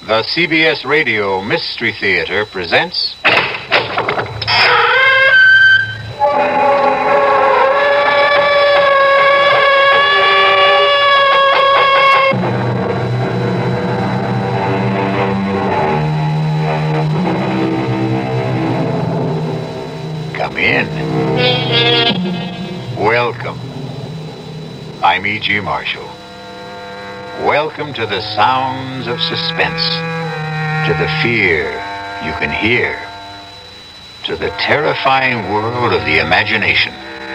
The CBS Radio Mystery Theater presents... Come in. Welcome. I'm E.G. Marshall. Welcome to the sounds of suspense, to the fear you can hear, to the terrifying world of the imagination.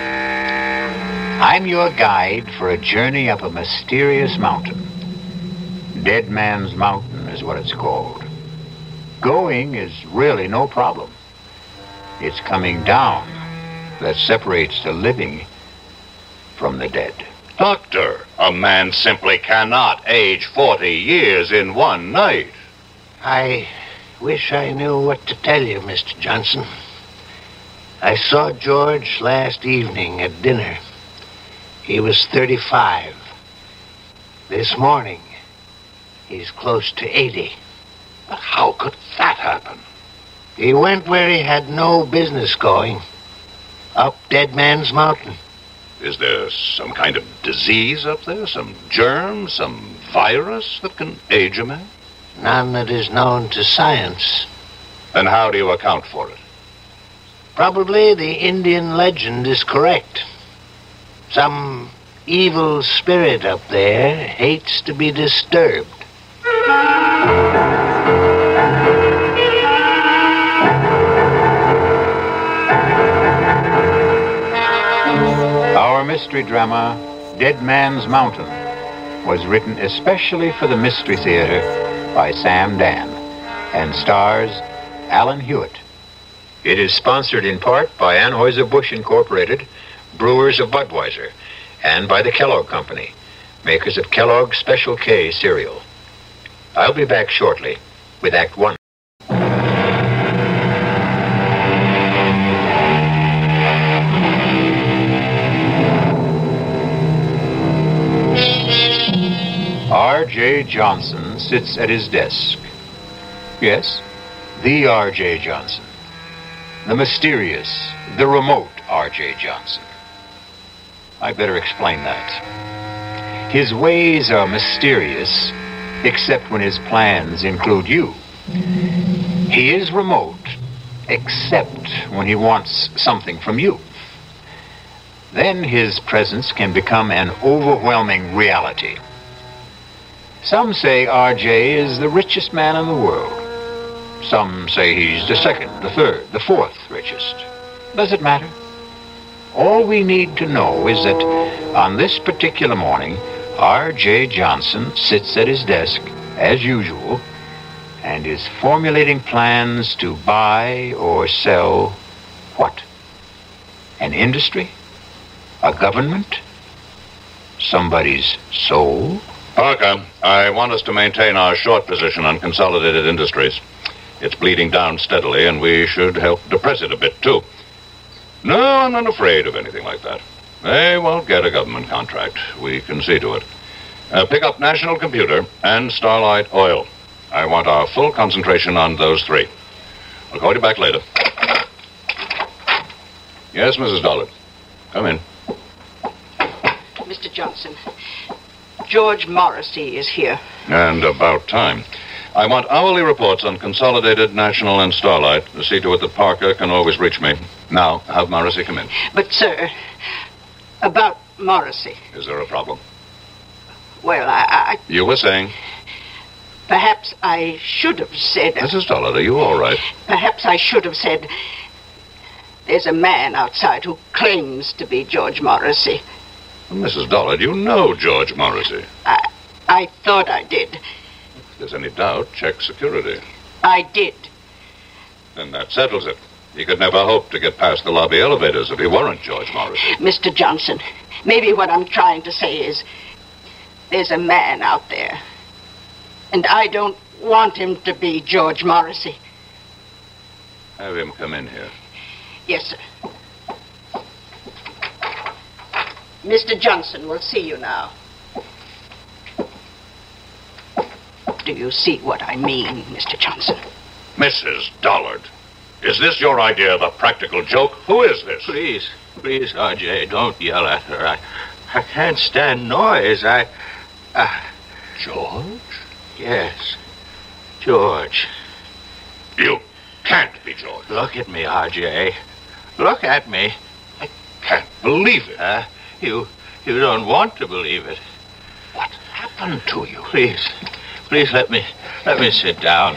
I'm your guide for a journey up a mysterious mountain. Dead Man's Mountain is what it's called. Going is really no problem. It's coming down that separates the living from the dead. Doctor, a man simply cannot age 40 years in one night. I wish I knew what to tell you, Mr. Johnson. I saw George last evening at dinner. He was 35. This morning, he's close to 80. But how could that happen? He went where he had no business going. Up Dead Man's Mountain. Is there some kind of disease up there? Some germ? Some virus that can age a man? None that is known to science. Then how do you account for it? Probably the Indian legend is correct. Some evil spirit up there hates to be disturbed. Our mystery drama, Dead Man's Mountain, was written especially for the Mystery Theater by Sam Dan and stars Alan Hewitt. It is sponsored in part by Anheuser-Busch Incorporated, brewers of Budweiser, and by the Kellogg Company, makers of Kellogg's Special K cereal. I'll be back shortly with Act One. R.J. Johnson sits at his desk. Yes, the R.J. Johnson. The mysterious, the remote R.J. Johnson. I better explain that. His ways are mysterious, except when his plans include you. He is remote, except when he wants something from you. Then his presence can become an overwhelming reality. Some say R.J. is the richest man in the world. Some say he's the second, the third, the fourth richest. Does it matter? All we need to know is that on this particular morning, R.J. Johnson sits at his desk, as usual, and is formulating plans to buy or sell what? An industry? A government? Somebody's soul? Parker, I want us to maintain our short position on Consolidated Industries. It's bleeding down steadily, and we should help depress it a bit, too. No, I'm not afraid of anything like that. They won't get a government contract. We can see to it. Pick up National Computer and Starlight Oil. I want our full concentration on those three. I'll call you back later. Yes, Mrs. Dollard. Come in. Mr. Johnson, George Morrissey is here. And about time. I want hourly reports on Consolidated, National, and Starlight to see to it that Parker can always reach me. Now, have Morrissey come in. But, sir, about Morrissey. Is there a problem? Well, I... You were saying? Perhaps I should have said... Mrs. Dollard, are you all right? Perhaps I should have said... There's a man outside who claims to be George Morrissey. Mrs. Dollard, you know George Morrissey. I thought I did. If there's any doubt, check security. I did. Then that settles it. He could never hope to get past the lobby elevators if he weren't George Morrissey. Mr. Johnson, maybe what I'm trying to say is there's a man out there. And I don't want him to be George Morrissey. Have him come in here. Yes, sir. Mr. Johnson will see you now. Do you see what I mean, Mr. Johnson? Mrs. Dollard, is this your idea of a practical joke? Who is this? Please, R.J., don't yell at her. I can't stand noise. George? Yes, George. You can't be George. Look at me, R.J. Look at me. I can't believe it. You don't want to believe it. What happened to you? Please let me sit down.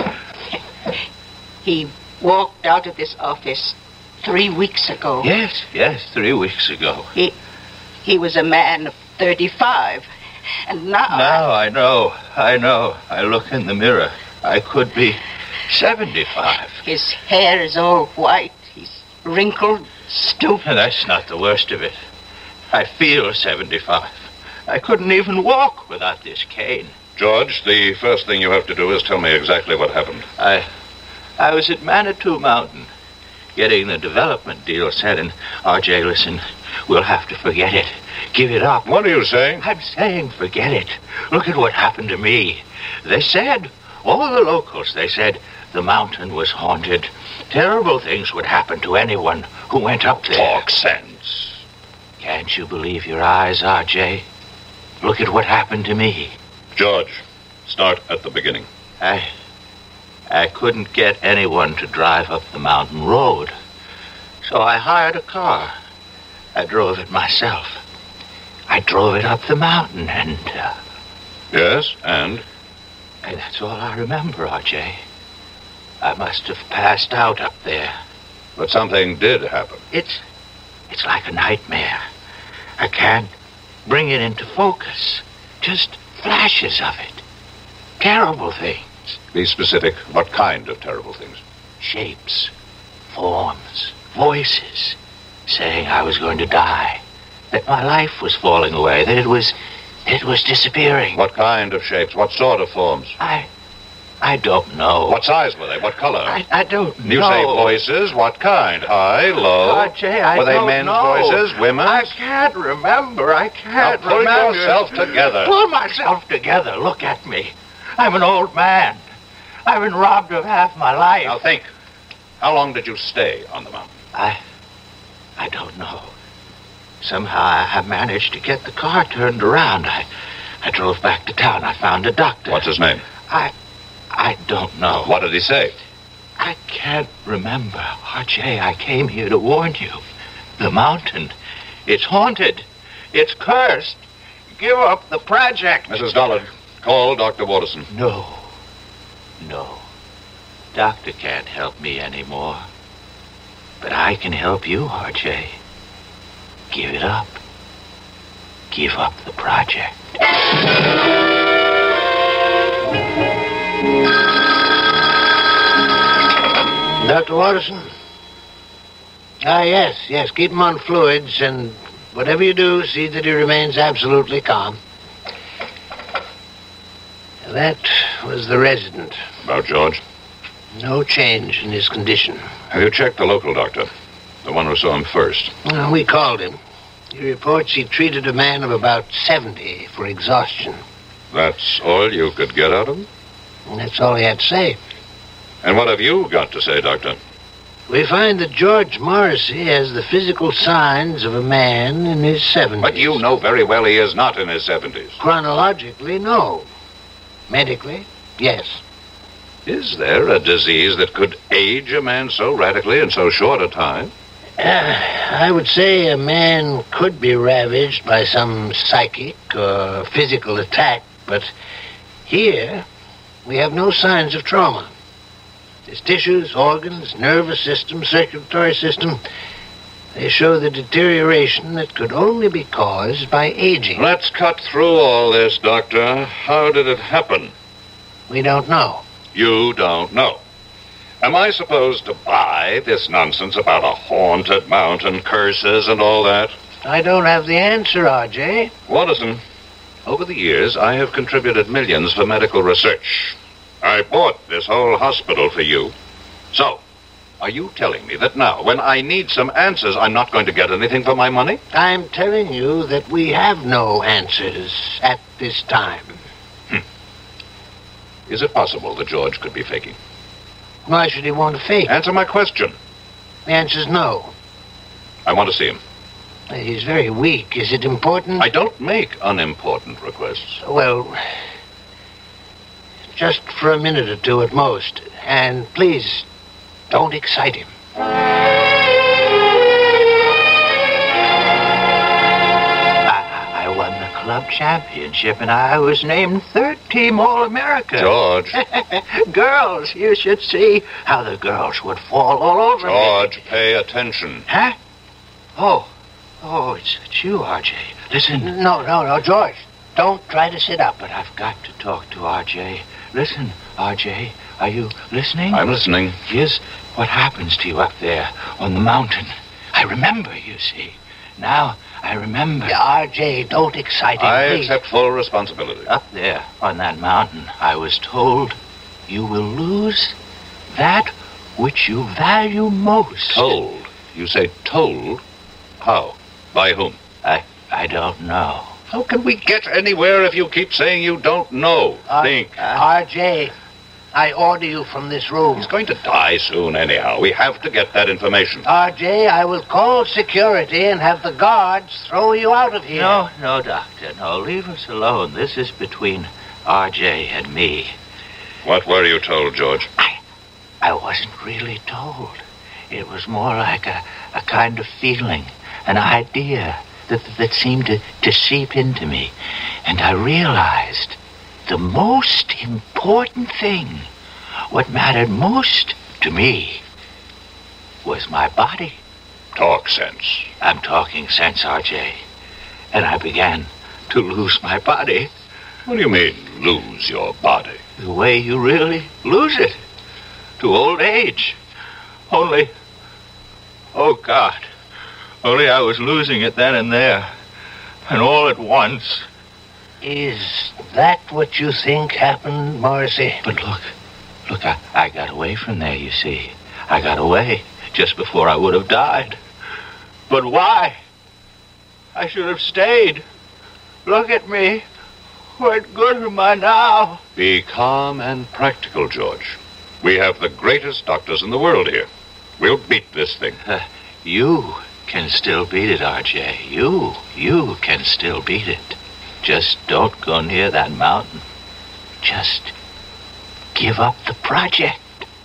He walked out of this office 3 weeks ago. Yes, 3 weeks ago. He was a man of 35. And now... Now I know. I look in the mirror. I could be 75. His hair is all white. He's wrinkled, stooped. That's not the worst of it. I feel 75. I couldn't even walk without this cane. George, the first thing you have to do is tell me exactly what happened. I was at Manitou Mountain, getting the development deal set, and R.J., listen, we'll have to forget it. Give it up. What are you saying? I'm saying forget it. Look at what happened to me. They said, all the locals, they said the mountain was haunted. Terrible things would happen to anyone who went up there. Talk sense. Can't you believe your eyes, R.J.? Look at what happened to me. George, start at the beginning. I couldn't get anyone to drive up the mountain road. So I hired a car. I drove it myself. I drove it up the mountain and... Yes, and? And that's all I remember, R.J. I must have passed out up there. But something did happen. It's like a nightmare. I can't bring it into focus. Just flashes of it. Terrible things. Be specific. What kind of terrible things? Shapes, forms, voices, saying I was going to die, that my life was falling away, that it was disappearing. What kind of shapes? What sort of forms? I don't know. What size were they? What color? I don't know. You say voices. What kind? High, low? R.J., I were they don't men's know. voices? Women's? I can't remember. I can't now pull remember. yourself together. Pull myself together. Look at me. I'm an old man. I've been robbed of half my life. Now think. How long did you stay on the mountain? I don't know. Somehow I managed to get the car turned around. I drove back to town. I found a doctor. What's his name? I don't know. What did he say? I can't remember. R.J., I came here to warn you. The mountain, it's haunted. It's cursed. Give up the project. Mrs. Dollard, call Dr. Waterson. No. Doctor can't help me anymore. But I can help you, R.J. Give it up. Give up the project. Dr. Waterson? Yes. Keep him on fluids, and whatever you do, see that he remains absolutely calm. That was the resident. About George? No change in his condition. Have you checked the local doctor? The one who saw him first? We called him. He reports he treated a man of about 70 for exhaustion. That's all you could get out of him? And that's all he had to say. And what have you got to say, Doctor? We find that George Morrissey has the physical signs of a man in his 70s. But you know very well he is not in his 70s. Chronologically, no. Medically, yes. Is there a disease that could age a man so radically in so short a time? I would say a man could be ravaged by some psychic or physical attack, but here we have no signs of trauma. His tissues, organs, nervous system, circulatory system, they show the deterioration that could only be caused by aging. Let's cut through all this, Doctor. How did it happen? We don't know. You don't know. Am I supposed to buy this nonsense about a haunted mountain, curses, and all that? I don't have the answer, R.J. Watterson, over the years, I have contributed millions for medical research. I bought this whole hospital for you. So, are you telling me that now, when I need some answers, I'm not going to get anything for my money? I'm telling you that we have no answers at this time. Is it possible that George could be faking? Why should he want to fake? Answer my question. The answer's no. I want to see him. He's very weak. Is it important? I don't make unimportant requests. Well, just for a minute or two at most. And please, don't excite him. I won the club championship, and I was named third team All-America. George. Girls, you should see how the girls would fall all over me. George, pay attention. Huh? Oh, it's you, R.J. Listen. No, George. Don't try to sit up. But I've got to talk to R.J. Listen, R.J., are you listening? I'm listening. Here's what happens to you up there on the mountain. I remember, you see. Now I remember. R.J., don't excite him, I please. accept full responsibility. Up there on that mountain, I was told you will lose that which you value most. Told? You say told? How? By whom? I don't know. How can we get anywhere if you keep saying you don't know? Think. R.J., I order you from this room. He's going to die soon anyhow. We have to get that information. R.J., I will call security and have the guards throw you out of here. No, Doctor. No, leave us alone. This is between R.J. and me. What were you told, George? I wasn't really told. It was more like a kind of feeling, an idea that seemed to seep into me. And I realized the most important thing, what mattered most to me, was my body. Talk sense. I'm talking sense, R.J. And I began to lose my body. What do you mean, lose your body? The way you really lose it. To old age. Only, oh God, only I was losing it then and there. And all at once. Is that what you think happened, Morrissey? But look, I got away from there, you see. I got away just before I would have died. But why? I should have stayed. Look at me. What good am I now? Be calm and practical, George. We have the greatest doctors in the world here. We'll beat this thing. You can still beat it, R.J. You can still beat it. Just don't go near that mountain. Just give up the project.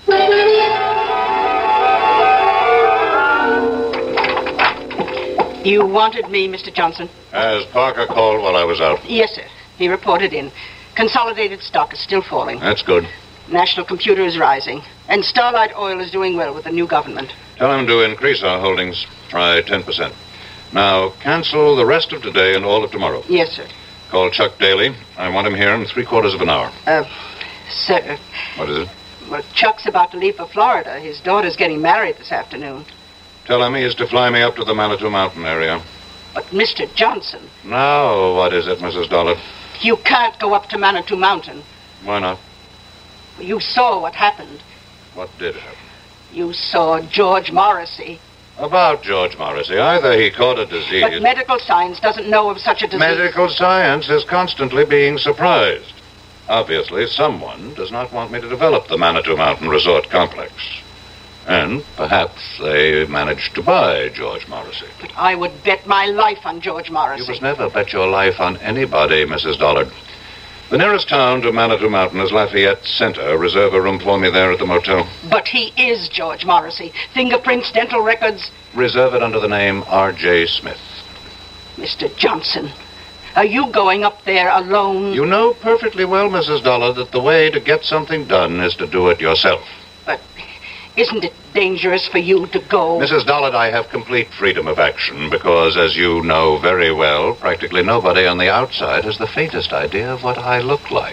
You wanted me, Mr. Johnson? As Parker called while I was out. Yes, sir. He reported in. Consolidated stock is still falling. That's good. National Computer is rising. And Starlight Oil is doing well with the new government. Tell him to increase our holdings. Try 10%. Now, cancel the rest of today and all of tomorrow. Yes, sir. Call Chuck Daly. I want him here in 3/4 of an hour. Sir. What is it? Well, Chuck's about to leave for Florida. His daughter's getting married this afternoon. Tell him he is to fly me up to the Manitou Mountain area. But, Mr. Johnson... Now, what is it, Mrs. Dollard? You can't go up to Manitou Mountain. Why not? You saw what happened. What did happen? You saw George Morrissey. About George Morrissey. Either he caught a disease... But medical science doesn't know of such a disease. Medical science is constantly being surprised. Obviously, someone does not want me to develop the Manitou Mountain Resort Complex. And perhaps they managed to buy George Morrissey. But I would bet my life on George Morrissey. You must never bet your life on anybody, Mrs. Dollard. The nearest town to Manitou Mountain is Lafayette Center. Reserve a room for me there at the motel. But he is George Morrissey. Fingerprints, dental records. Reserve it under the name R.J. Smith. Mr. Johnson, are you going up there alone? You know perfectly well, Mrs. Dollard, that the way to get something done is to do it yourself. But isn't it dangerous for you to go? Mrs. Dollard, I have complete freedom of action because, as you know very well, practically nobody on the outside has the faintest idea of what I look like.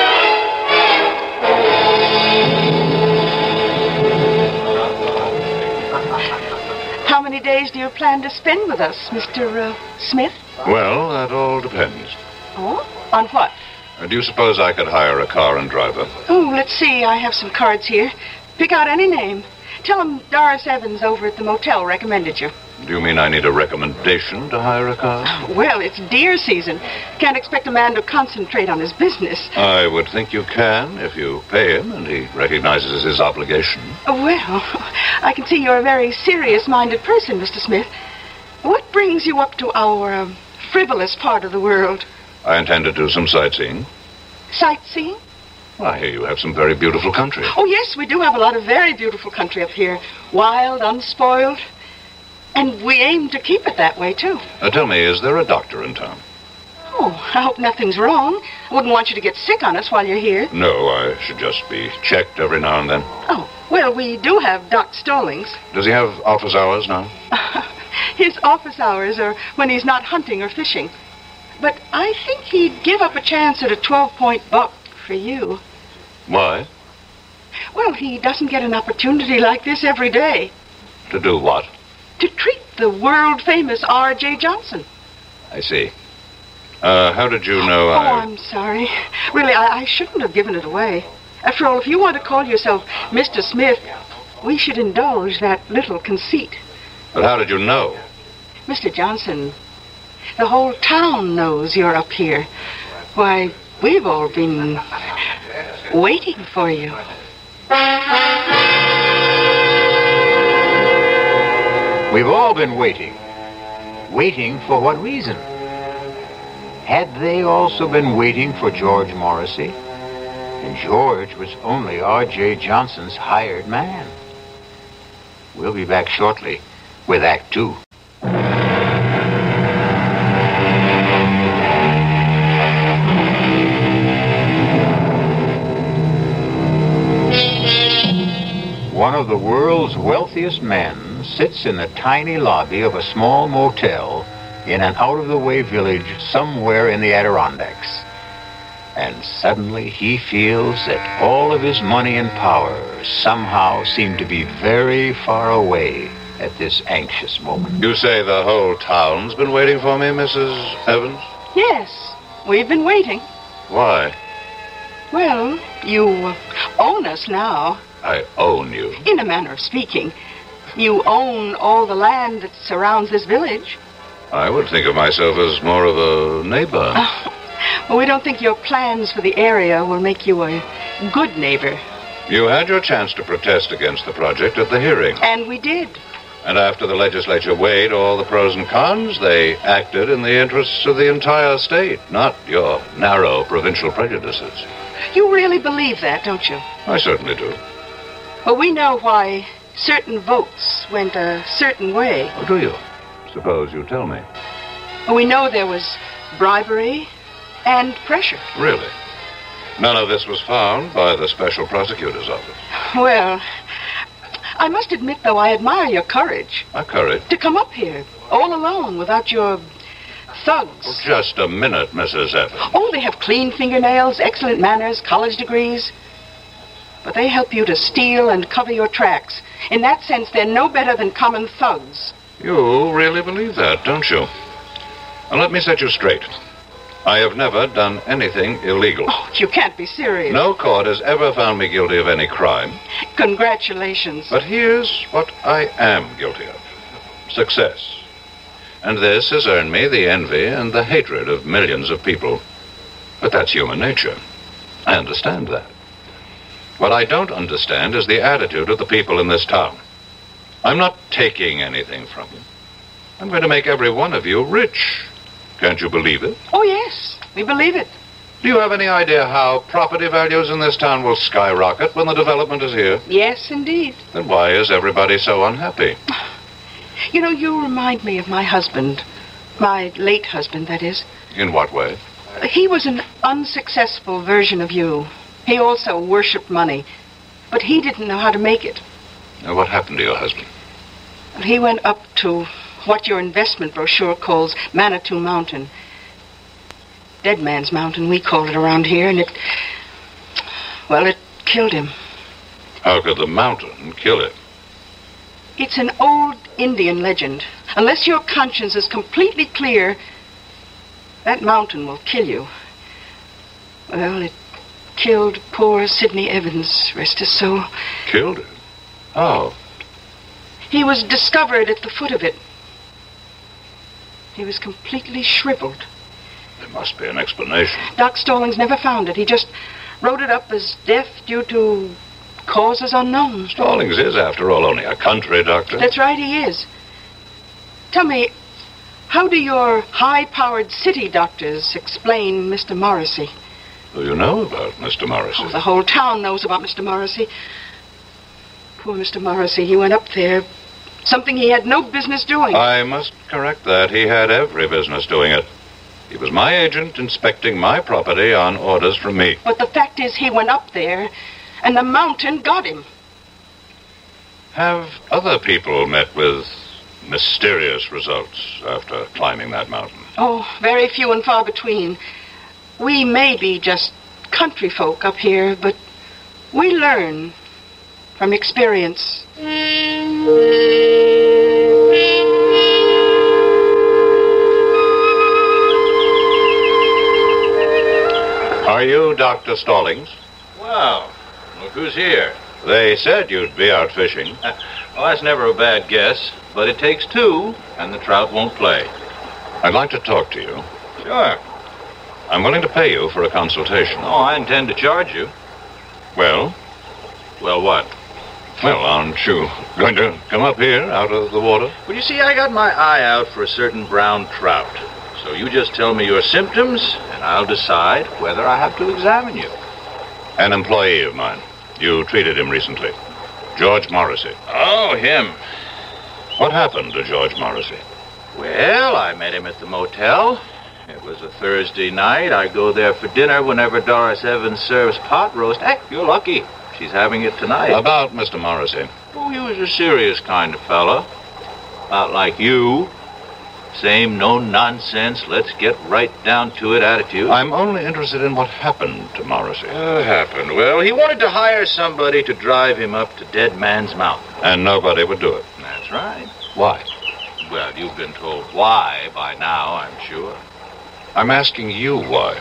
How many days do you plan to spend with us, Mr. Smith? Well, that all depends. Oh? On what? Do you suppose I could hire a car and driver? Oh, let's see. I have some cards here. Pick out any name. Tell them Doris Evans over at the motel recommended you. Do you mean I need a recommendation to hire a car? Well, it's deer season. Can't expect a man to concentrate on his business. I would think you can if you pay him and he recognizes his obligation. Well, I can see you're a very serious-minded person, Mr. Smith. What brings you up to our frivolous part of the world? I intend to do some sightseeing. Sightseeing? Well, I hear you have some very beautiful country. Oh, yes, we do have a lot of very beautiful country up here. Wild, unspoiled. And we aim to keep it that way, too. Tell me, is there a doctor in town? Oh, I hope nothing's wrong. I wouldn't want you to get sick on us while you're here. No, I should just be checked every now and then. Oh, well, we do have Doc Stallings. Does he have office hours now? His office hours are when he's not hunting or fishing. But I think he'd give up a chance at a 12-point buck for you. Why? Well, he doesn't get an opportunity like this every day. To do what? To treat the world-famous R.J. Johnson. I see. How did you know Oh, I'm sorry. Really, I shouldn't have given it away. After all, if you want to call yourself Mr. Smith, we should indulge that little conceit. But how did you know? Mr. Johnson, the whole town knows you're up here. Why, we've all been waiting for you. We've all been waiting. Waiting for what reason? Had they also been waiting for George Morrissey? And George was only R.J. Johnson's hired man. We'll be back shortly with Act Two. One of the world's wealthiest men sits in the tiny lobby of a small motel in an out-of-the-way village somewhere in the Adirondacks. And suddenly he feels that all of his money and power somehow seem to be very far away at this anxious moment. You say the whole town's been waiting for me, Mrs. Evans? Yes, we've been waiting. Why? Well, you own us now. I own you. In a manner of speaking. You own all the land that surrounds this village. I would think of myself as more of a neighbor. Well, we don't think your plans for the area will make you a good neighbor. You had your chance to protest against the project at the hearing. And we did. And after the legislature weighed all the pros and cons, they acted in the interests of the entire state, not your narrow provincial prejudices. You really believe that, don't you? I certainly do. Well, we know why certain votes went a certain way. Oh, do you? Suppose you tell me. We know there was bribery and pressure. Really? None of this was found by the special prosecutor's office. Well, I must admit, though, I admire your courage. My courage? To come up here, all alone, without your thugs. Oh, just a minute, Mrs. Evans. Oh, they have clean fingernails, excellent manners, college degrees. But they help you to steal and cover your tracks. In that sense, they're no better than common thugs. You really believe that, don't you? Now, let me set you straight. I have never done anything illegal. Oh, you can't be serious. No court has ever found me guilty of any crime. Congratulations. But here's what I am guilty of. Success. And this has earned me the envy and the hatred of millions of people. But that's human nature. I understand that. What I don't understand is the attitude of the people in this town. I'm not taking anything from you. I'm going to make every one of you rich. Can't you believe it? Oh, yes, we believe it. Do you have any idea how property values in this town will skyrocket when the development is here? Yes, indeed. Then why is everybody so unhappy? You know, you remind me of my husband. My late husband, that is. In what way? He was an unsuccessful version of you. He also worshipped money, but he didn't know how to make it. Now, what happened to your husband? He went up to what your investment brochure calls Manitou Mountain. Dead Man's Mountain, we call it around here, and it killed him. How could the mountain kill him? It's an old Indian legend. Unless your conscience is completely clear, that mountain will kill you. Well, it killed poor Sidney Evans, rest his soul. Killed him? How? He was discovered at the foot of it, He was completely shriveled. There must be an explanation. Doc Stallings never found it. He just wrote it up as death due to causes unknown. Stallings is, after all, only a country doctor. That's right, he is. Tell me, how do your high-powered city doctors explain Mr. Morrissey? Do you know about Mr. Morrissey? Oh, the whole town knows about Mr. Morrissey. Poor Mr. Morrissey, he went up there. Something he had no business doing. I must correct that. He had every business doing it. He was my agent inspecting my property on orders from me. But the fact is, he went up there, and the mountain got him. Have other people met with mysterious results after climbing that mountain? Oh, very few and far between. We may be just country folk up here, but we learn from experience. Are you Dr. Stallings? Well, look who's here. They said you'd be out fishing. Well, that's never a bad guess, but it takes two, and the trout won't play. I'd like to talk to you. Sure. I'm willing to pay you for a consultation. Oh, I intend to charge you. Well? Well, what? Well, aren't you going to come up here out of the water? Well, you see, I got my eye out for a certain brown trout. So you just tell me your symptoms, and I'll decide whether I have to examine you. An employee of mine. You treated him recently. George Morrissey. Oh, him. What happened to George Morrissey? Well, I met him at the motel. It was a Thursday night. I go there for dinner whenever Doris Evans serves pot roast. Hey, you're lucky. She's having it tonight. About Mr. Morrissey. Oh, he was a serious kind of fella. Not like you. Same no-nonsense, let's get right down to it attitude. I'm only interested in what happened to Morrissey. Happened? Well, he wanted to hire somebody to drive him up to Dead Man's Mountain. And nobody would do it. That's right. Why? Well, you've been told why by now, I'm sure. I'm asking you why.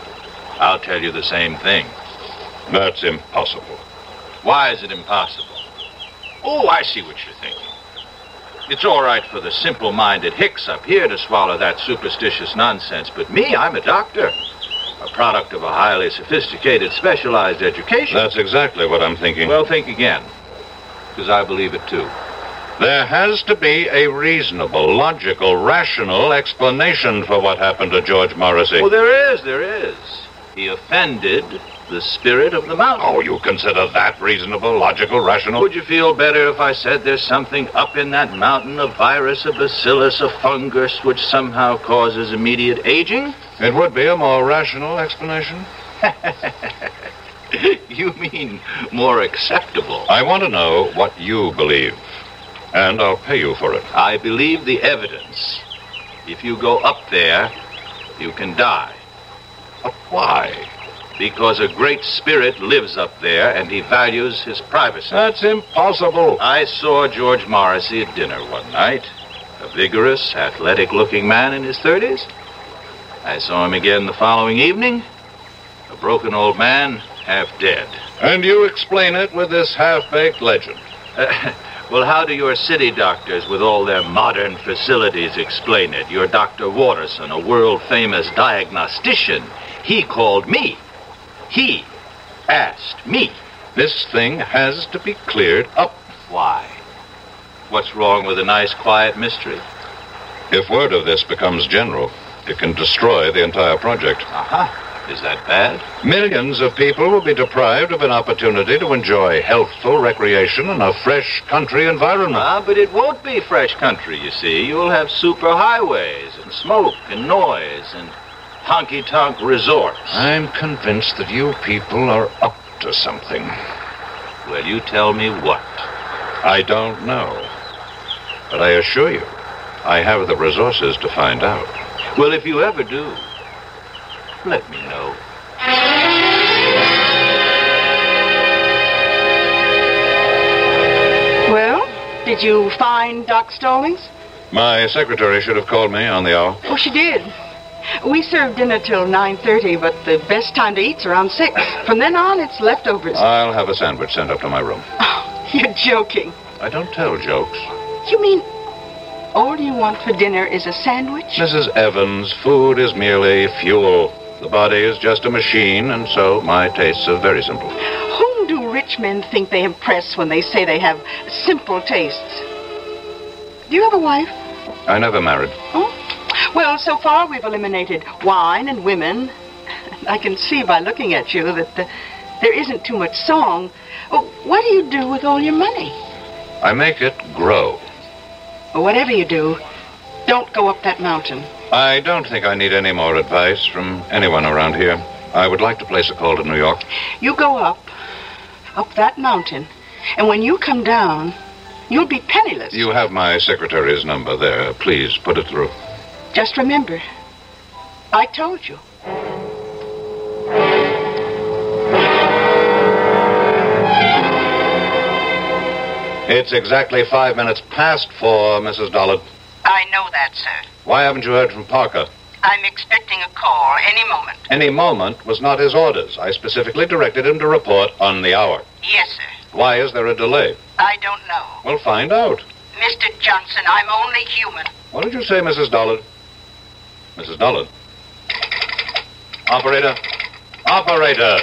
I'll tell you the same thing. That's impossible. Why is it impossible? Oh, I see what you're thinking. It's all right for the simple-minded hicks up here to swallow that superstitious nonsense, but me, I'm a doctor. A product of a highly sophisticated, specialized education. That's exactly what I'm thinking. Well, think again, because I believe it too. There has to be a reasonable, logical, rational explanation for what happened to George Morrissey. Well, there is. He offended the spirit of the mountain. Oh, you consider that reasonable, logical, rational? Would you feel better if I said there's something up in that mountain, a virus, a bacillus, a fungus, which somehow causes immediate aging? It would be a more rational explanation. You mean more acceptable? I want to know what you believe, and I'll pay you for it. I believe the evidence. If you go up there, you can die. But why? Because a great spirit lives up there, and he values his privacy. That's impossible. I saw George Morrissey at dinner one night. A vigorous, athletic-looking man in his 30s. I saw him again the following evening. A broken old man, half dead. And you explain it with this half-baked legend. Well, how do your city doctors with all their modern facilities explain it? Your Dr. Watterson, a world-famous diagnostician, he called me. He asked me. This thing has to be cleared up. Why? What's wrong with a nice, quiet mystery? If word of this becomes general, it can destroy the entire project. Is that bad? Millions of people will be deprived of an opportunity to enjoy healthful recreation in a fresh country environment. But it won't be fresh country, you see. You'll have superhighways and smoke and noise and honky-tonk resorts. I'm convinced that you people are up to something. Well, you tell me what? I don't know. But I assure you, I have the resources to find out. Well, if you ever do, let me know. Well, did you find Doc Stallings? My secretary should have called me on the hour. Oh, she did. We serve dinner till 9:30, but the best time to eat's around 6. From then on, it's leftovers. I'll have a sandwich sent up to my room. Oh, you're joking. I don't tell jokes. You mean All you want for dinner is a sandwich? Mrs. Evans, food is merely fuel. The body is just a machine, and so my tastes are very simple. Whom do rich men think they impress when they say they have simple tastes? Do you have a wife? I never married. Oh? Well, so far we've eliminated wine and women. I can see by looking at you that there isn't too much song. Oh, what do you do with all your money? I make it grow. Well, whatever you do, don't go up that mountain. I don't think I need any more advice from anyone around here. I would like to place a call to New York. You go up that mountain, and when you come down, you'll be penniless. You have my secretary's number there. Please put it through. Just remember, I told you. It's exactly 5 minutes past 4, Mrs. Dollard. I know that, sir. Why haven't you heard from Parker? I'm expecting a call any moment. Any moment was not his orders. I specifically directed him to report on the hour. Yes, sir. Why is there a delay? I don't know. We'll find out. Mr. Johnson, I'm only human. What did you say, Mrs. Dollard? Mrs. Dollard? Operator? Operator!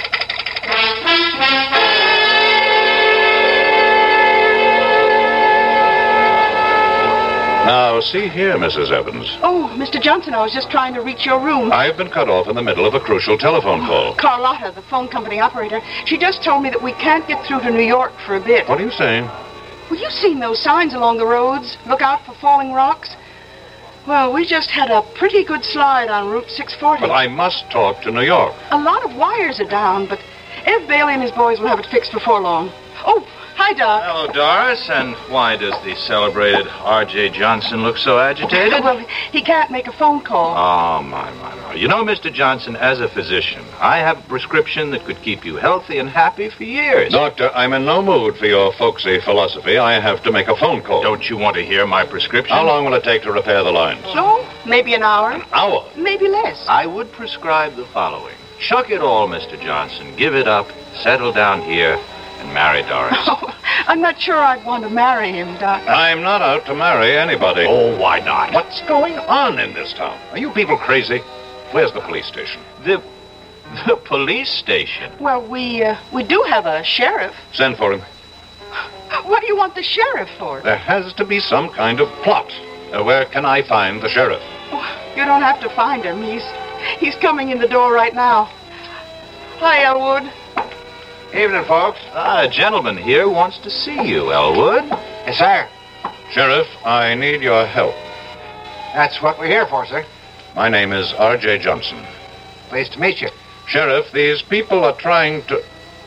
Now, see here, Mrs. Evans. Oh, Mr. Johnson, I was just trying to reach your room. I've been cut off in the middle of a crucial telephone call. Carlotta, the phone company operator, she just told me that we can't get through to New York for a bit. What are you saying? Well, you've seen those signs along the roads. Look out for falling rocks. Well, we just had a pretty good slide on Route 640. But I must talk to New York. A lot of wires are down, but Ed Bailey and his boys will have it fixed before long. Oh, hi, Doc. Hello, Doris. And why does the celebrated R.J. Johnson look so agitated? Well, he can't make a phone call. Oh, my. You know, Mr. Johnson, as a physician, I have a prescription that could keep you healthy and happy for years. Doctor, I'm in no mood for your folksy philosophy. I have to make a phone call. Don't you want to hear my prescription? How long will it take to repair the lines? Oh, maybe an hour. An hour? Maybe less. I would prescribe the following. Chuck it all, Mr. Johnson. Give it up, settle down here, and marry Doris. Oh, I'm not sure I'd want to marry him, Doc. I'm not out to marry anybody. Oh, why not? What's going on in this town? Are you people crazy? Where's the police station? The police station? Well, we do have a sheriff. Send for him. What do you want the sheriff for? There has to be some kind of plot. Where can I find the sheriff? Oh, you don't have to find him. He's coming in the door right now. Hi, Elwood. Evening, folks. A gentleman here wants to see you, Elwood. Yes, sir. Sheriff, I need your help. That's what we're here for, sir. My name is R.J. Johnson. Pleased to meet you. Sheriff, these people are trying to...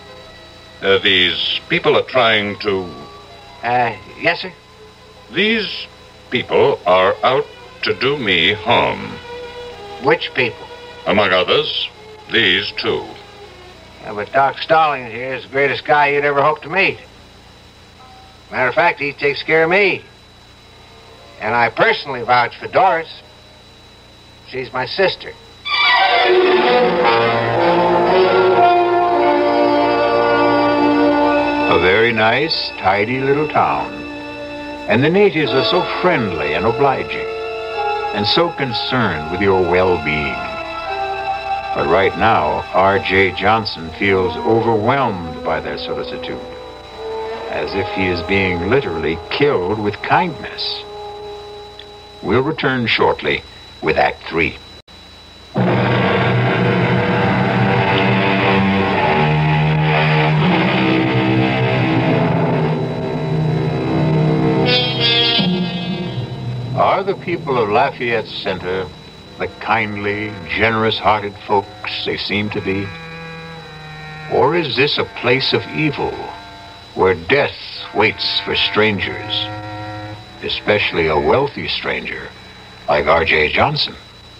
Yes, sir? These people are out to do me harm. Which people? Among others, these two. Yeah, but Doc Stallings here is the greatest guy you'd ever hope to meet. Matter of fact, he takes care of me. And I personally vouch for Doris. She's my sister. A very nice, tidy little town. And the natives are so friendly and obliging, and so concerned with your well-being. But right now, R.J. Johnson feels overwhelmed by their solicitude, as if he is being literally killed with kindness. We'll return shortly with Act 3. Are the people of Lafayette Center the kindly, generous-hearted folks they seem to be? Or is this a place of evil where death waits for strangers, especially a wealthy stranger like R.J. Johnson?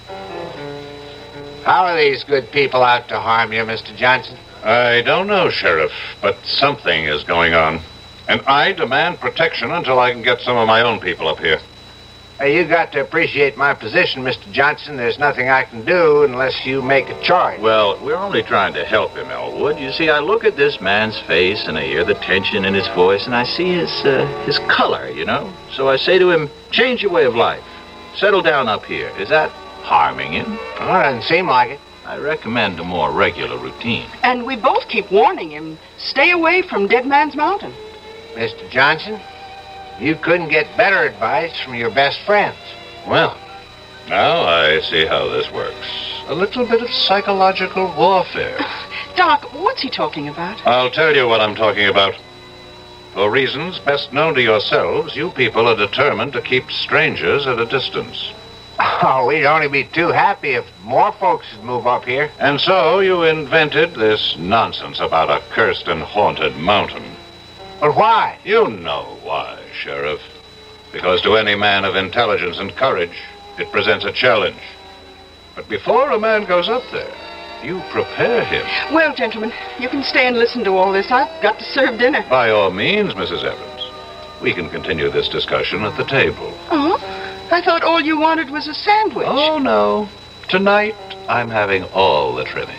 How are these good people out to harm you, Mr. Johnson? I don't know, Sheriff, but something is going on. And I demand protection until I can get some of my own people up here. You got to appreciate my position, Mr. Johnson. There's nothing I can do unless you make a charge. Well, we're only trying to help him, Elwood. You see, I look at this man's face, and I hear the tension in his voice, and I see his color, you know? So I say to him, change your way of life. Settle down up here. Is that harming him? Well, it doesn't seem like it. I recommend a more regular routine. And we both keep warning him, stay away from Dead Man's Mountain. Mr. Johnson, you couldn't get better advice from your best friends. Well, now I see how this works. A little bit of psychological warfare. Doc, what's he talking about? I'll tell you what I'm talking about. For reasons best known to yourselves, you people are determined to keep strangers at a distance. Oh, we'd only be too happy if more folks would move up here. And so you invented this nonsense about a cursed and haunted mountain. But why? You know why, Sheriff. Because to any man of intelligence and courage, it presents a challenge. But before a man goes up there, you prepare him. Well, gentlemen, you can stay and listen to all this. I've got to serve dinner. By all means, Mrs. Evans. We can continue this discussion at the table. Oh? I thought all you wanted was a sandwich. Oh, no. Tonight, I'm having all the trimmings.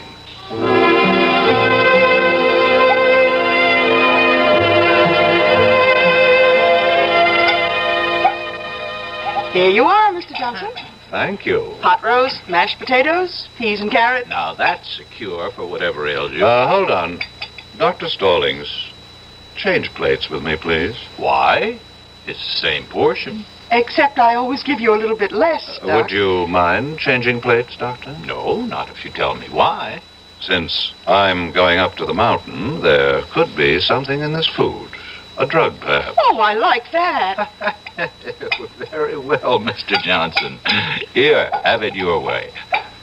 Here you are, Mr. Johnson. Thank you. Hot roast, mashed potatoes, peas and carrots. Now, that's a cure for whatever ails you. Hold on. Dr. Stallings, change plates with me, please. Why? It's the same portion. Except I always give you a little bit less, Doc. Would you mind changing plates, Doctor? No, not if you tell me why. Since I'm going up to the mountain, there could be something in this food. A drug, perhaps. Oh, I like that. Very well, Mr. Johnson. Here, have it your way.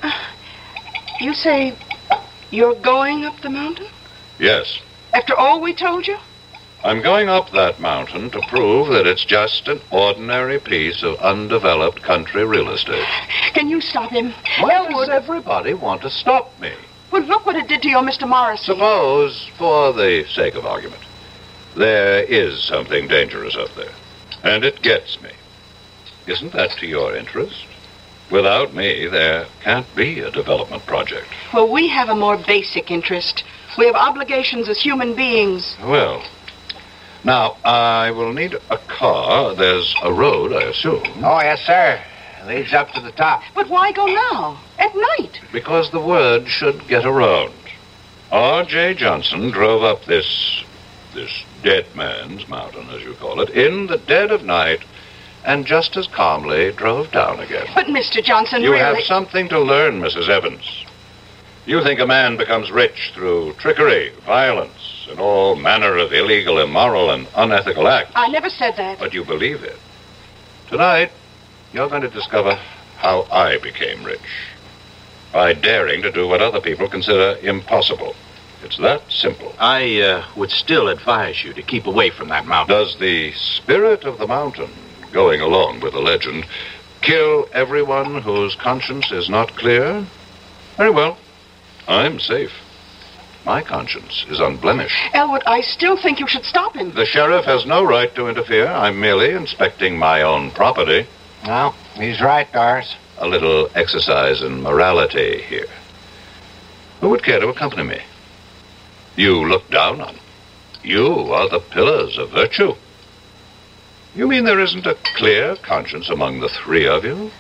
You say you're going up the mountain? Yes. After all we told you? I'm going up that mountain to prove that it's just an ordinary piece of undeveloped country real estate. Can you stop him? Why does everybody want to stop me? Well, look what it did to your Mr. Morrissey. Suppose, for the sake of argument, there is something dangerous up there, and it gets me. Isn't that to your interest? Without me, there can't be a development project. Well, we have a more basic interest. We have obligations as human beings. Well, now, I will need a car. There's a road, I assume. Oh, yes, sir. It leads up to the top. But why go now? At night? Because the word should get around. R.J. Johnson drove up this dead man's mountain, as you call it, in the dead of night, and just as calmly drove down again. But, Mr. Johnson, You really... have something to learn, Mrs. Evans. You think a man becomes rich through trickery, violence, and all manner of illegal, immoral, and unethical acts. I never said that. But you believe it. Tonight, you're going to discover how I became rich. By daring to do what other people consider impossible. It's that simple. I would still advise you to keep away from that mountain. Does the spirit of the mountain, going along with the legend, kill everyone whose conscience is not clear? Very well. I'm safe. My conscience is unblemished. Elwood, I still think you should stop him. The sheriff has no right to interfere. I'm merely inspecting my own property. Well, he's right, Doris. A little exercise in morality here. Who would care to accompany me? You look down on. You are the pillars of virtue. You mean there isn't a clear conscience among the three of you?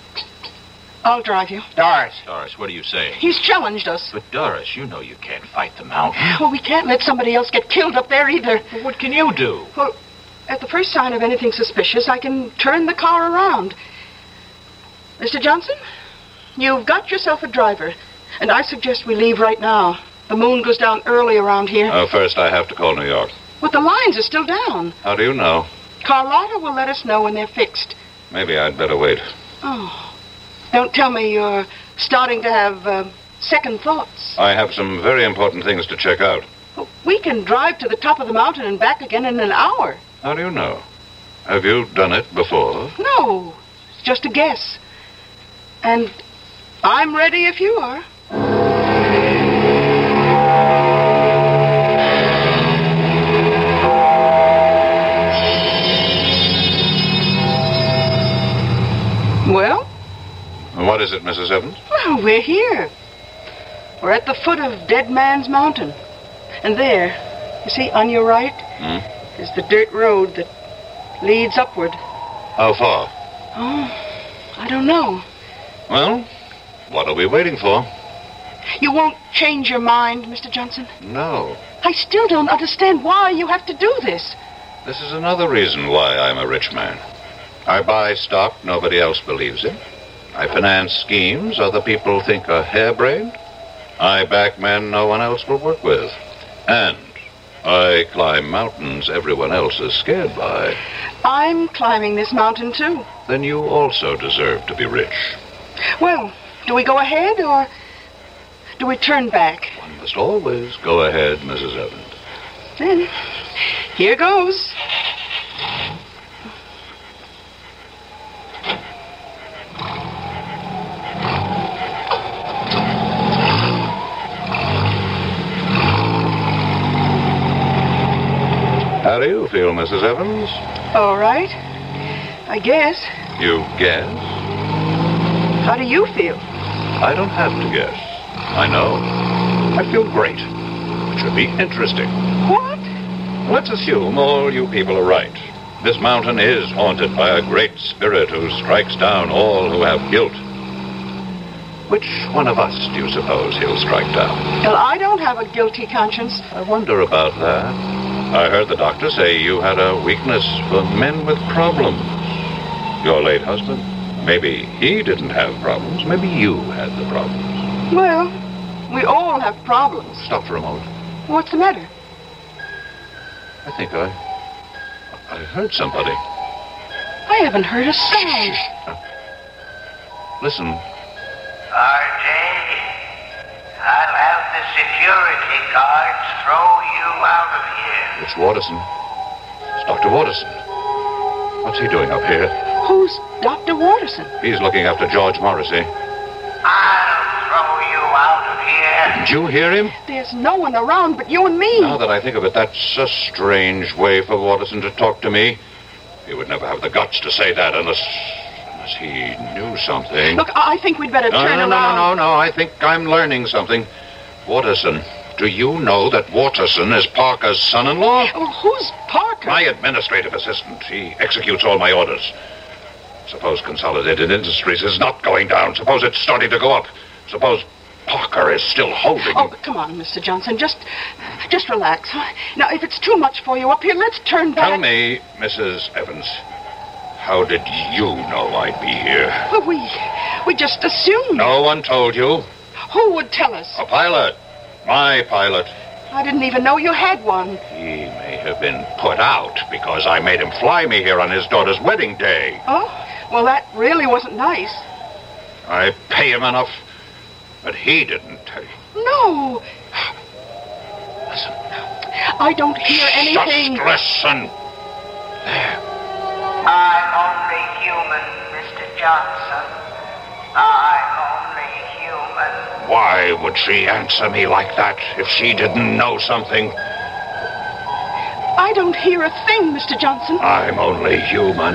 I'll drive you. Doris. Doris, what are you saying? He's challenged us. But, Doris, you know you can't fight the mountain. Well, we can't let somebody else get killed up there either. Well, what can you do? Well, at the first sign of anything suspicious, I can turn the car around. Mr. Johnson, you've got yourself a driver, and I suggest we leave right now. The moon goes down early around here. First, I have to call New York. But the lines are still down. How do you know? Carlotta will let us know when they're fixed. Maybe I'd better wait. Oh, don't tell me you're starting to have second thoughts. I have some very important things to check out. Well, we can drive to the top of the mountain and back again in an hour. How do you know? Have you done it before? No, it's just a guess. And I'm ready if you are. What is it, Mrs. Evans? Well, we're here. We're at the foot of Dead Man's Mountain. And there, you see, on your right, is the dirt road that leads upward. How far? Oh, I don't know. Well, what are we waiting for? You won't change your mind, Mr. Johnson? No. I still don't understand why you have to do this. This is another reason why I'm a rich man. I buy stock nobody else believes in. I finance schemes other people think are harebrained. I back men no one else will work with. And I climb mountains everyone else is scared by. I'm climbing this mountain, too. Then you also deserve to be rich. Well, do we go ahead or do we turn back? One must always go ahead, Mrs. Evans. Then, here goes. How do you feel, Mrs. Evans? All right. I guess. You guess? How do you feel? I don't have to guess. I know. I feel great. It should be interesting. What? Let's assume all you people are right. This mountain is haunted by a great spirit who strikes down all who have guilt. Which one of us do you suppose he'll strike down? Well, I don't have a guilty conscience. I wonder about that. I heard the doctor say you had a weakness for men with problems. Your late husband, maybe he didn't have problems. Maybe you had the problems. Well, we all have problems. Stop for a moment. What's the matter? I think I heard somebody. I haven't heard a sound. Listen. RJ, I'll have the security guards throw you out of here. It's Watterson. It's Dr. Watterson. What's he doing up here? Who's Dr. Watterson? He's looking after George Morrissey. I'll throw you out of here. Didn't you hear him? There's no one around but you and me. Now that I think of it, that's a strange way for Watterson to talk to me. He would never have the guts to say that unless he knew something. Look, I think we'd better turn around. No. I think I'm learning something. Watterson, do you know that Watterson is Parker's son-in-law? Well, who's Parker? My administrative assistant. He executes all my orders. Suppose Consolidated Industries is not going down. Suppose it's starting to go up. Suppose Parker is still holding. Oh, come on, Mr. Johnson. Just relax. Now, if it's too much for you up here, let's turn back. Tell me, Mrs. Evans, how did you know I'd be here? Well, we just assumed. No one told you. Who would tell us? A pilot. My pilot. I didn't even know you had one. He may have been put out because I made him fly me here on his daughter's wedding day. Oh, well, that really wasn't nice. I pay him enough, but he didn't tell you. No. Listen. I don't hear anything. Just listen. There. I'm only human, Mr. Johnson. I'm only human. Why would she answer me like that if she didn't know something? I don't hear a thing, Mr. Johnson. I'm only human.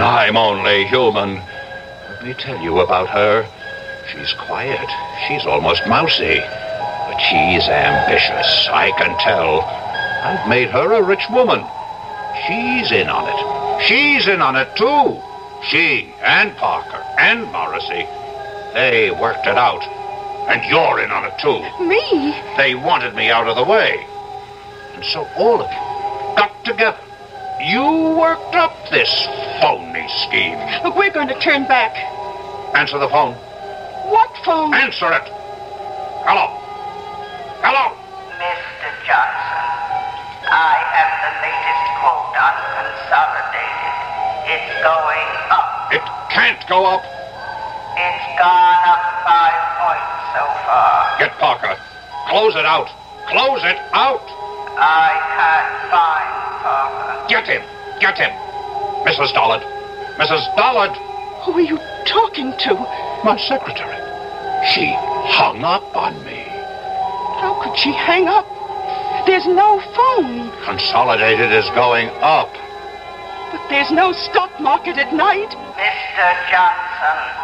Let me tell you about her. She's quiet. She's almost mousy. But she's ambitious. I can tell. I've made her a rich woman. She's in on it. She's in on it, too. She and Parker and Morrissey, they worked it out. And you're in on it, too. Me? They wanted me out of the way. And so all of you got together. You worked up this phony scheme. Look, we're going to turn back. Answer the phone. What phone? Answer it. Hello. Hello. Mr. Johnson, I have the latest quote on Consolidated. It's going up. It can't go up. It's gone up 5 points so far. Get Parker. Close it out. Close it out. I can't find Parker. Get him. Get him. Mrs. Dollard. Mrs. Dollard. Who are you talking to? My secretary. She hung up on me. How could she hang up? There's no phone. Consolidated is going up. But there's no stock market at night. Mr. Johnson,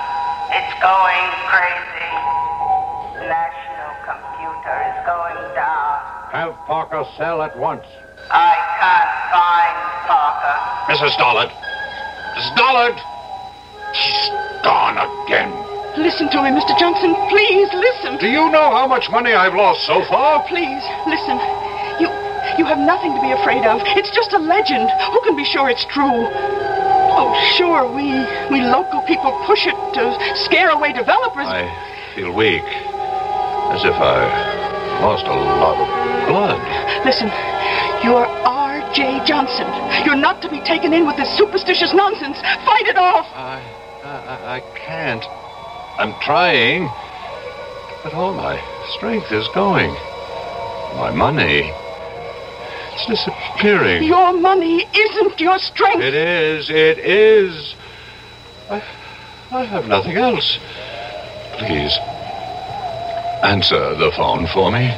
It's going crazy. The national computer is going down. Have Parker sell at once. I can't find Parker. Mrs. Dollard. Mrs. Dollard! She's gone again. Listen to me, Mr. Johnson. Please, listen. Do you know how much money I've lost so far? Please, listen. You have nothing to be afraid of. It's just a legend. Who can be sure it's true? Oh, sure, we local people push it to scare away developers. I feel weak. As if I lost a lot of blood. Listen, you're R.J. Johnson. You're not to be taken in with this superstitious nonsense. Fight it off. I can't. I'm trying. But all my strength is going. My money... it's disappearing. Your money isn't your strength. It is. I have nothing else. Please, answer the phone for me.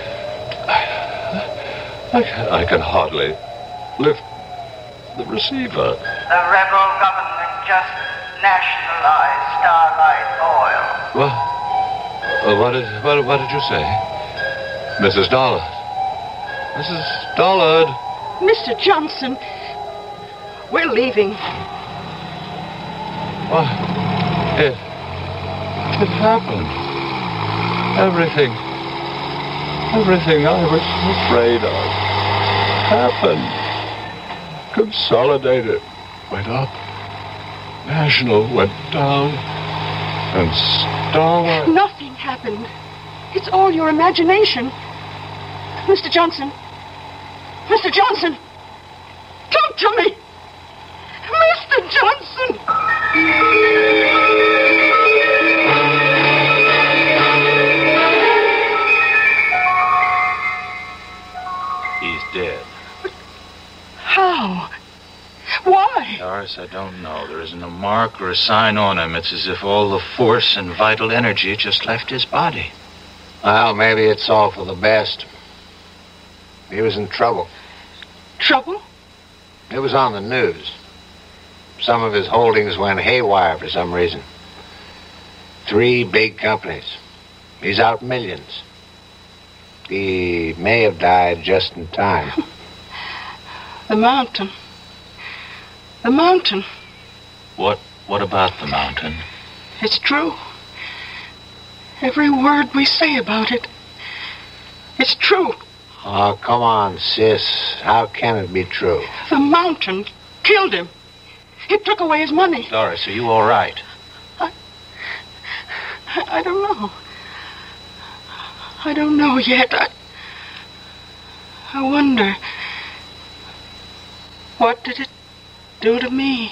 I can hardly lift the receiver. The rebel government just nationalized Starlight Oil. What did you say? Mrs. Dollard. Mrs. Dollard. Mr. Johnson, we're leaving. What? It happened. Everything I was afraid of happened. Consolidated went up. National went down. And Starlight... Nothing happened. It's all your imagination. Mr. Johnson. Mr. Johnson! Talk to me! Mr. Johnson! He's dead. But how? Why? Doris, I don't know. There isn't a mark or a sign on him. It's as if all the force and vital energy just left his body. Well, maybe it's all for the best. He was in trouble. Trouble? It was on the news. Some of his holdings went haywire for some reason. 3 big companies. He's out millions. He may have died just in time. The mountain. The mountain. What about the mountain? It's true. Every word we say about it. It's true. Oh, come on, sis. How can it be true? The mountain killed him. It took away his money. Doris, are you all right? I don't know. I don't know yet. I wonder. What did it do to me?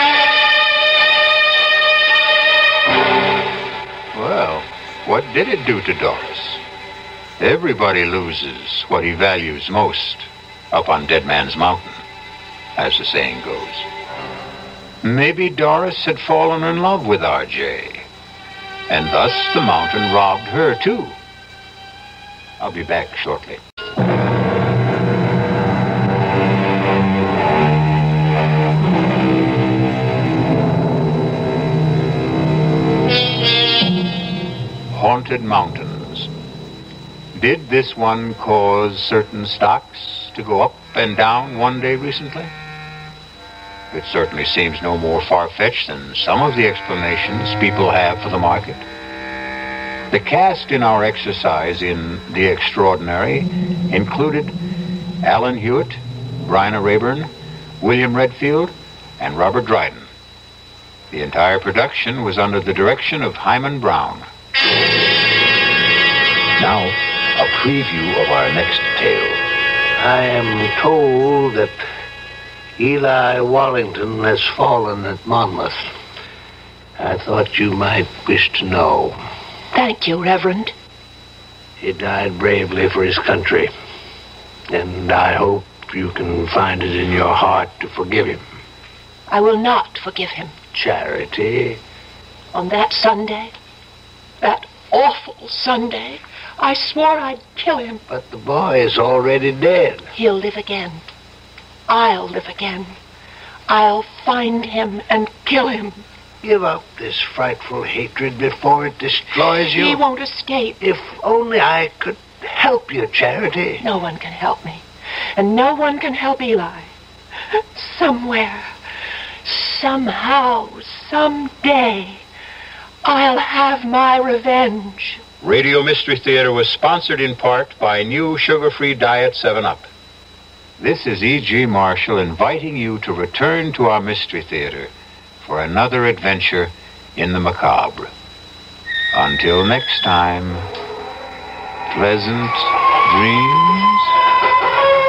Well, what did it do to Doris? Everybody loses what he values most up on Dead Man's Mountain, as the saying goes. Maybe Doris had fallen in love with R.J., and thus the mountain robbed her, too. I'll be back shortly. Haunted mountains. Did this one cause certain stocks to go up and down one day recently? It certainly seems no more far-fetched than some of the explanations people have for the market. The cast in our exercise in The Extraordinary included Alan Hewitt, Bryna Rayburn, William Redfield, and Robert Dryden. The entire production was under the direction of Hyman Brown. Now, a preview of our next tale. I am told that Eli Wallington has fallen at Monmouth. I thought you might wish to know. Thank you, Reverend. He died bravely for his country, and I hope you can find it in your heart to forgive him. I will not forgive him. Charity. On that Sunday, that awful Sunday, I swore I'd kill him. But the boy is already dead. He'll live again. I'll live again. I'll find him and kill him. Give up this frightful hatred before it destroys you. He won't escape. If only I could help you, Charity. No one can help me. And no one can help Eli. Somewhere, somehow, someday, I'll have my revenge. Radio Mystery Theater was sponsored in part by new sugar-free Diet 7-Up. This is E.G. Marshall inviting you to return to our Mystery Theater for another adventure in the macabre. Until next time, pleasant dreams.